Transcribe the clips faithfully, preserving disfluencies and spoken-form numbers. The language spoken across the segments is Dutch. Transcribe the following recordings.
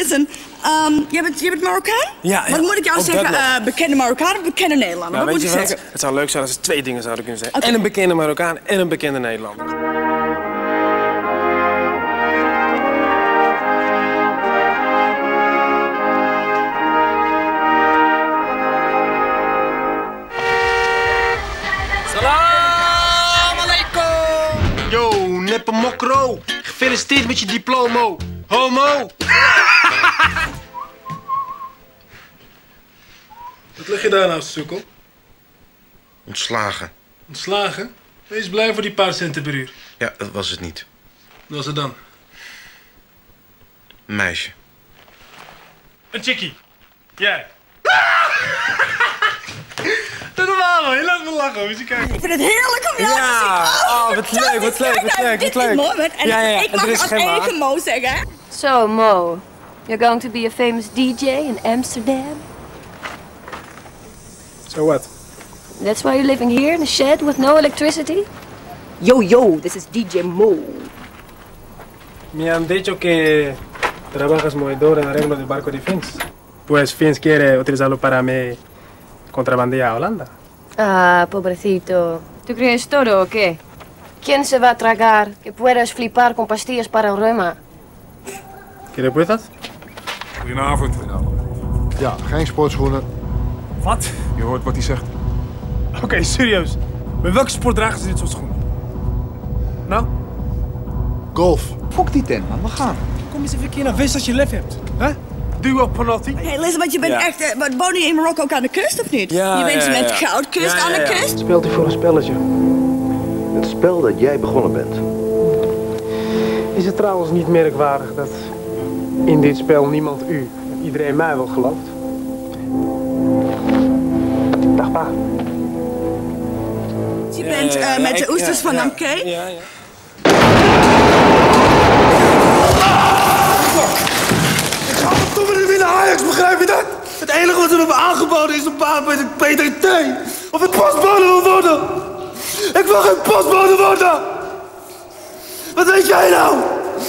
listen. Um, jij, bent, jij bent Marokkaan? Ja, ja. Wat moet ik jou Ook zeggen? Uh, bekende Marokkaan of bekende Nederlander? Nou, wat moet weet ik je wat? zeggen? Het zou leuk zijn als ze twee dingen zouden kunnen zeggen. Okay. En een bekende Marokkaan en een bekende Nederlander. Salam alaikum! Yo, neppe mokro. Gefeliciteerd met je diploma. Homo! Wat lig je daar nou, sukkel? Ontslagen. Ontslagen? Wees blij voor die paar centen per uur. Ja, dat was het niet. Wat was het dan? Een meisje. Een chickie. Jij. Doe normaal, man. Je laat me lachen. Moet je kijken. Ik vind het heerlijk om jou Ja. te zien. Oh, wat leuk, wat leuk, wat leuk, wat leuk. Dit is mooi, en Ja, ja, ja. ik mag Er is als geen maar. eigen Mo zeggen. So, Mo, you're going to be a famous D J in Amsterdam? So what? That's why you're living here in a shed with no electricity? Yo, yo, this is D J Mo. Me han dicho que trabajas movedor en arreglo del barco de Fins. Pues Fins quiere utilizarlo para me contrabandear a Holanda. Ah, pobrecito. ¿Tú crees todo o qué? ¿Quién se va a tragar que puedas flipar con pastillas para el reuma? ¿Qué le puedes? Goedenavond. Ja, geen sportschoenen. Wat? Je hoort wat hij zegt. Oké, okay, serieus. Met welke sport dragen ze dit soort schoenen? Nou? Golf. Fok die tent, man. We gaan. Kom eens even een keer naar West als je lef hebt. Hè? Duo penalty. Hé, hey, listen, want je bent Ja. echt... Uh, woon je in Marokko ook aan de kust, of niet? Ja, je bent ja, ja, met ja. goudkust Ja, ja, aan de ja. kust? Speelt hij voor een spelletje? Het spel dat jij begonnen bent. Is het trouwens niet merkwaardig dat in dit spel niemand u, iedereen mij wel gelooft? Dag pa. Je bent uh, ja, ja, met de ik- oesters ja, van ja, Namke. Ja, ja. Toen ben ik weer naar Ajax, begrijp je dat? Het enige wat ze me hebben aangeboden is een paar met P D T. Of ik postbode wil worden. Ik wil geen postbode worden. Wat weet jij nou?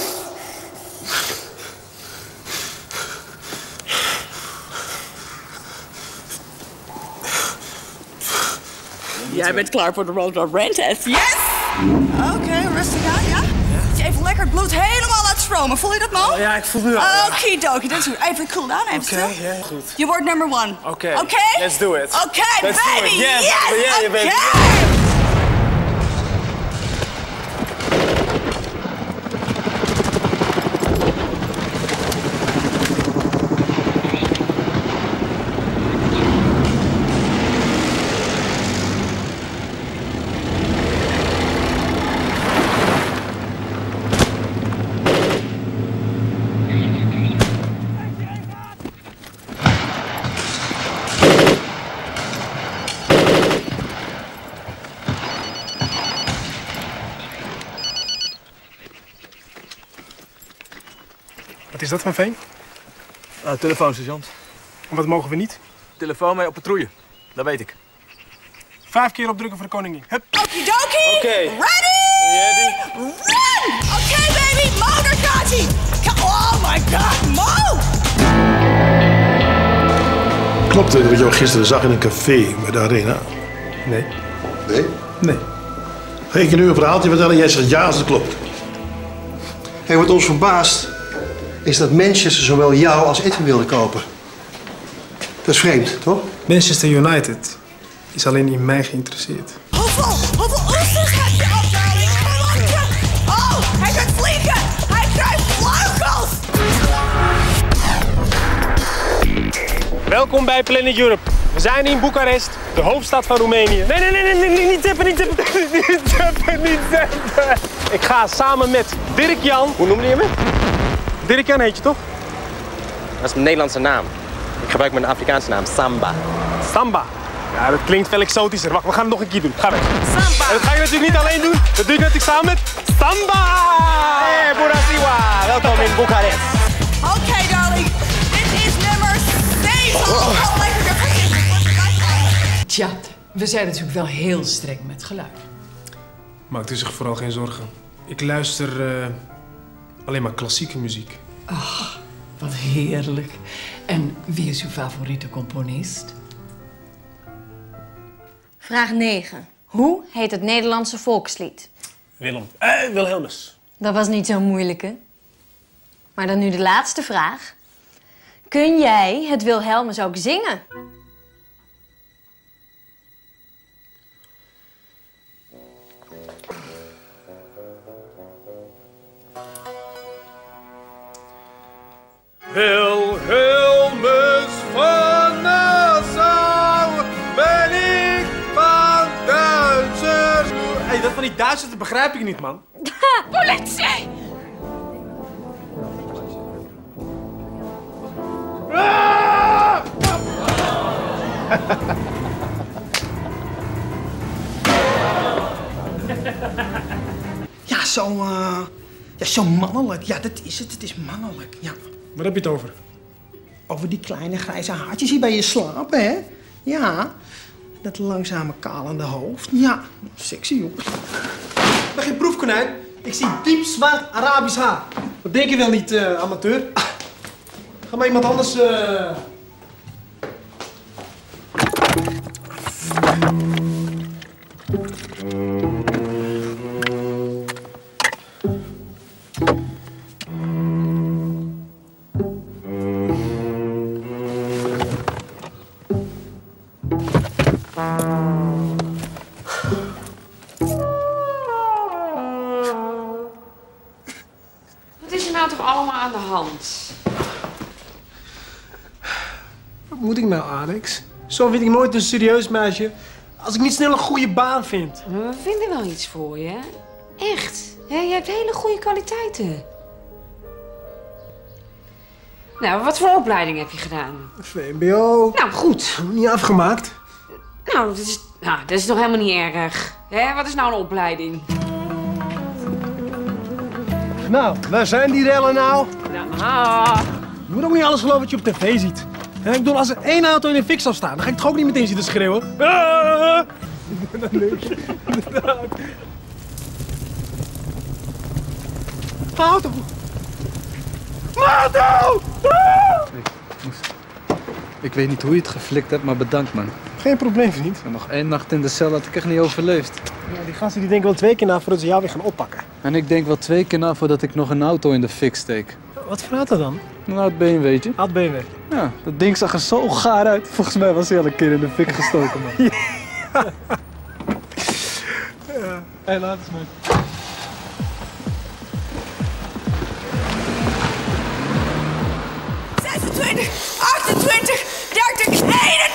Jij bent klaar voor de Road Road Run test. Yes! Oké, okay, rustig aan, ja? Dat je even lekker het bloed helemaal laat stromen. Voel je dat, Mo? Ja, ik voel nu al. Okidoki, dat is goed. Even cool down, even stil. Oké, ja, goed. Je wordt number one. Oké, Oké? Okay? let's do it. Oké, okay, Let's do baby! it. Yes, yes! yeah, Oké! baby. Wat is dat van veen? Uh, telefoonsergeant. En wat mogen we niet? Telefoon mee op patrouille. Dat weet ik. Vijf keer opdrukken voor de koningin. Hup. Okidoki! Oké. Ready? Ready? Run! Oké, okay, baby! Mo, daar gaat hij! Oh my god, Mo! Klopt het dat je jou gisteren zag in een café bij de Arena? Nee. Nee? Nee. Ga ik je nu een verhaaltje vertellen? Jij zegt ja als het klopt. Hey, wat ons verbaast is dat Manchester zowel jou als Edwin wilde kopen. Dat is vreemd, toch? Manchester United is alleen in mij geïnteresseerd. Hoeveel, hoeveel oesters heb je op, darling? Oh, hij gaat vliegen! Hij krijgt vleugels! Welkom bij Planet Europe. We zijn in Boekarest, de hoofdstad van Roemenië. Nee, nee, nee, nee, nee, nee, niet tippen, niet tippen. Niet tippen, niet tippen. Ik ga samen met Dirk-Jan. Hoe noemde je me? Dirk-Jan heet je toch? Dat is mijn Nederlandse naam. Ik gebruik mijn Afrikaanse naam, Samba. Samba. Ja, dat klinkt veel exotischer. Wacht, we gaan het nog een keer doen. Ga weg. Samba. En dat ga je natuurlijk niet alleen doen. Dat doe ik natuurlijk samen met Samba. Hey, Burasiwa. Welkom in Boekarest. Oké, okay, darling. Dit is nummer zeven. Oh. Tja, we zijn natuurlijk wel heel streng met geluid. Maakt u zich vooral geen zorgen. Ik luister uh, alleen maar klassieke muziek. Ach, Wat heerlijk. En wie is uw favoriete componist? Vraag negen. Hoe heet het Nederlandse volkslied? Willem. Eh, Wilhelmus. Dat was niet zo moeilijk, hè? Maar dan nu de laatste vraag. Kun jij het Wilhelmus ook zingen? Wilhelmus van Nassau, ben ik van Duitsers. Hé, hey, dat van die Duitsers, dat begrijp ik niet, man. Politie! Ah! Ja, zo, uh, ja, zo mannelijk. Ja, dat is het. Het is mannelijk, ja. Waar heb je het over? Over die kleine grijze haartjes hier bij je slapen, hè? Ja. Dat langzame kalende hoofd. Ja, sexy, hoor. Ik ben geen proefkonijn. Ik zie diep zwart Arabisch haar. Wat denk je wel niet, uh, amateur? Ga maar iemand anders... Uh... Wat is er nou toch allemaal aan de hand? Wat moet ik nou, Alex? Zo vind ik nooit een serieus meisje als ik niet snel een goede baan vind. Maar we vinden wel iets voor je. Echt. Hè? Je hebt hele goede kwaliteiten. Nou, wat voor opleiding heb je gedaan? V M B O. Nou, goed. Niet afgemaakt. Nou, dat is, nou, dat is toch helemaal niet erg. Hè? Wat is nou een opleiding? Nou, waar zijn die rellen nou? Nou, je moet ook niet alles geloven wat je op tv ziet. Ik bedoel, als er één auto in de fik zou staan, dan ga ik toch ook niet meteen zitten schreeuwen. Ah! Leuk. Auto! Auto! Ik weet niet hoe je het geflikt hebt, maar bedankt, man. Geen probleem, vriend. En nog één nacht in de cel had ik echt niet overleefd. Ja, die gasten die denken wel twee keer na voordat ze jou weer gaan oppakken. En ik denk wel twee keer na voordat ik nog een auto in de fik steek. Wat voor auto dan? Een oud B M W'tje. Oud B M W? Ja, dat ding zag er zo gaar uit. Volgens mij was hij al een keer in de fik gestoken, man. Ja. Ja. Hé, laat eens, man. zesentwintig, achtentwintig, dertig, eenentwintig!